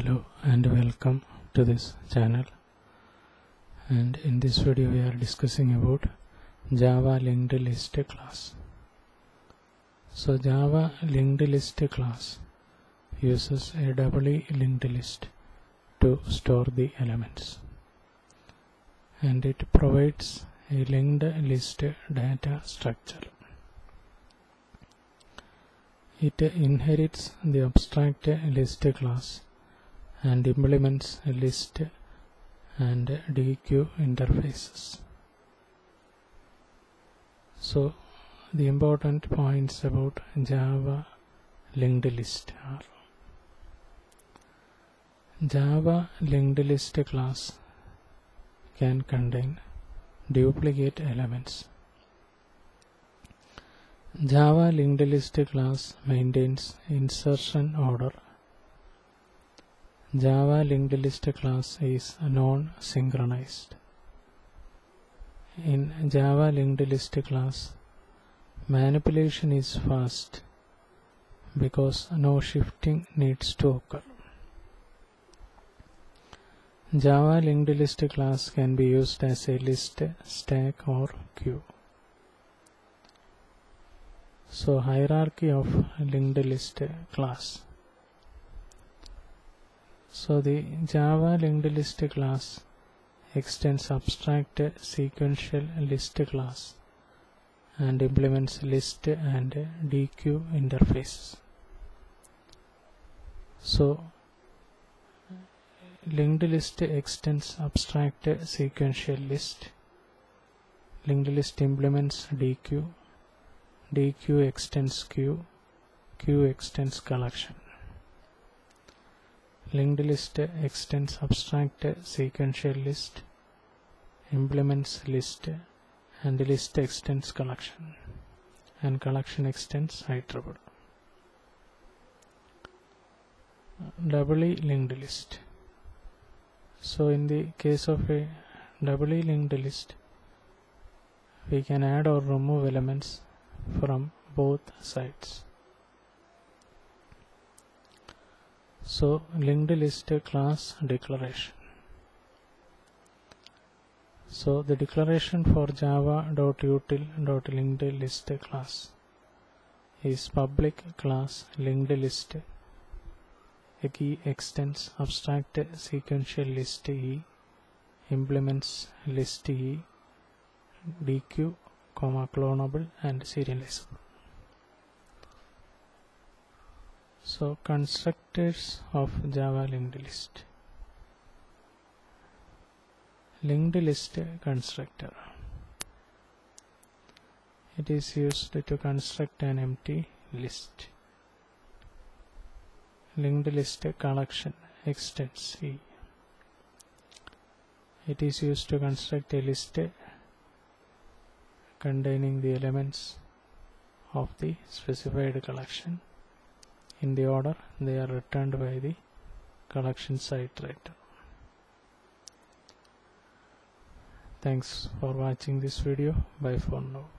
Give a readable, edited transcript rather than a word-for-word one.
Hello and welcome to this channel, and in this video we are discussing about Java linked list class. So Java linked list class uses a doubly linked list to store the elements, and it provides a linked list data structure. It inherits the abstract list class and implements list and DQ interfaces. So the important points about Java linked list are: Java linked list class can contain duplicate elements. Java linked list class maintains insertion order. Java linked list class is non-synchronized. In Java linked list class, manipulation is fast because no shifting needs to occur. Java linked list class can be used as a list, stack or queue. So hierarchy of linked list class. So the Java linked list class extends abstract sequential list class and implements list and DQ interfaces. So linked list extends abstract sequential list. Linked list implements DQ. DQ extends queue. Queue extends collection. Linked list extends abstract sequential list, implements list, and list extends collection, and collection extends IEEE. Doubly linked list. So in the case of a doubly linked list, we can add or remove elements from both sides. So linked list class declaration. So the declaration for java.util.linked list class is public class linked list. A key extends abstract sequential list E, implements list E, DQ, clonable and serializable. So constructors of Java linked list. Linked list constructor. It is used to construct an empty list. Linked list collection extends E. It is used to construct a list containing the elements of the specified collection in the order they are returned by the collection iterator. Thanks for watching this video. Bye for now.